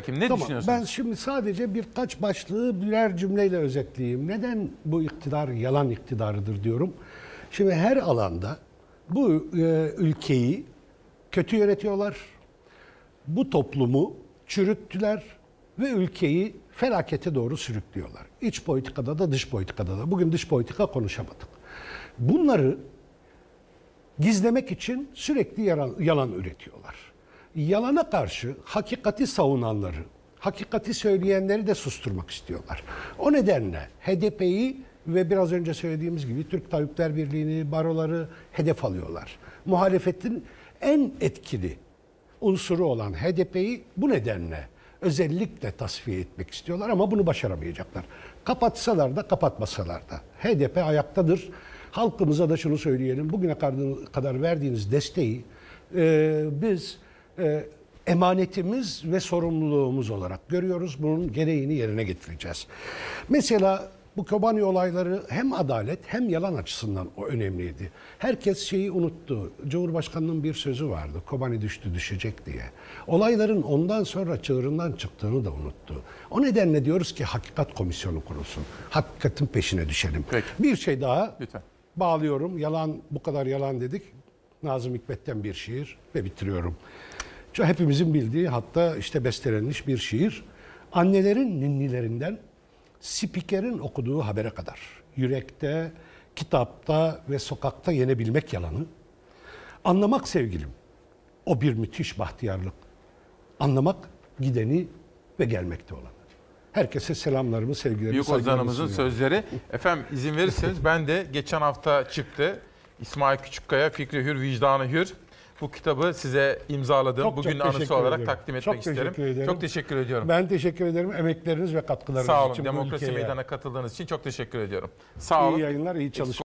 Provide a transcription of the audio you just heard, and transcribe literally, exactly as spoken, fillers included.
bakayım. Ne tamam, düşünüyorsunuz? Ben şimdi sadece birkaç başlığı birer cümleyle özetleyeyim. Neden bu iktidar yalan iktidarıdır diyorum. Şimdi her alanda bu e, ülkeyi kötü yönetiyorlar. Bu toplumu çürüttüler ve ülkeyi felakete doğru sürüklüyorlar. İç politikada da dış politikada da. Bugün dış politika konuşamadık. Bunları gizlemek için sürekli yalan, yalan üretiyorlar. Yalana karşı hakikati savunanları, hakikati söyleyenleri de susturmak istiyorlar. O nedenle H D P'yi ve biraz önce söylediğimiz gibi Türk Tabipler Birliği'ni, baroları hedef alıyorlar. Muhalefetin en etkili unsuru olan H D P'yi bu nedenle özellikle tasfiye etmek istiyorlar ama bunu başaramayacaklar. Kapatsalar da kapatmasalar da H D P ayaktadır. Halkımıza da şunu söyleyelim, bugüne kadar verdiğiniz desteği e, biz e, emanetimiz ve sorumluluğumuz olarak görüyoruz. Bunun gereğini yerine getireceğiz. Mesela bu Kobani olayları hem adalet hem yalan açısından o önemliydi. Herkes şeyi unuttu. Cumhurbaşkanının bir sözü vardı. Kobani düştü düşecek diye. Olayların ondan sonra çığırından çıktığını da unuttu. O nedenle diyoruz ki hakikat komisyonu kurulsun. Hakikatin peşine düşelim. Peki. Bir şey daha Lütfen. bağlıyorum. Yalan, bu kadar yalan dedik. Nazım Hikmet'ten bir şiir ve bitiriyorum. Şu hepimizin bildiği, hatta işte bestelenmiş bir şiir. Annelerin ninnilerinden spikerin okuduğu habere kadar. Yürekte, kitapta ve sokakta yenebilmek yalanı. Anlamak sevgilim, o bir müthiş bahtiyarlık. Anlamak gideni ve gelmekte olanı. Herkese selamlarımı, sevgilerimi, Büyük saygılarımı ozanımızın sunuyorum. sözleri. Efendim izin verirseniz ben de geçen hafta çıktı. İsmail Küçükkaya, Fikri Hür, Vicdanı Hür. Bu kitabı size imzaladım. Çok, Bugün çok anısı teşekkür olarak ediyorum. takdim etmek Çok isterim. teşekkür ederim. Çok teşekkür ediyorum. Ben teşekkür ederim emekleriniz ve katkılarınız Sağ olun. için bu Demokrasi ülkeye. Meydanı'na katıldığınız için çok teşekkür ediyorum. Sağ olun. İyi yayınlar, iyi çalışmalar.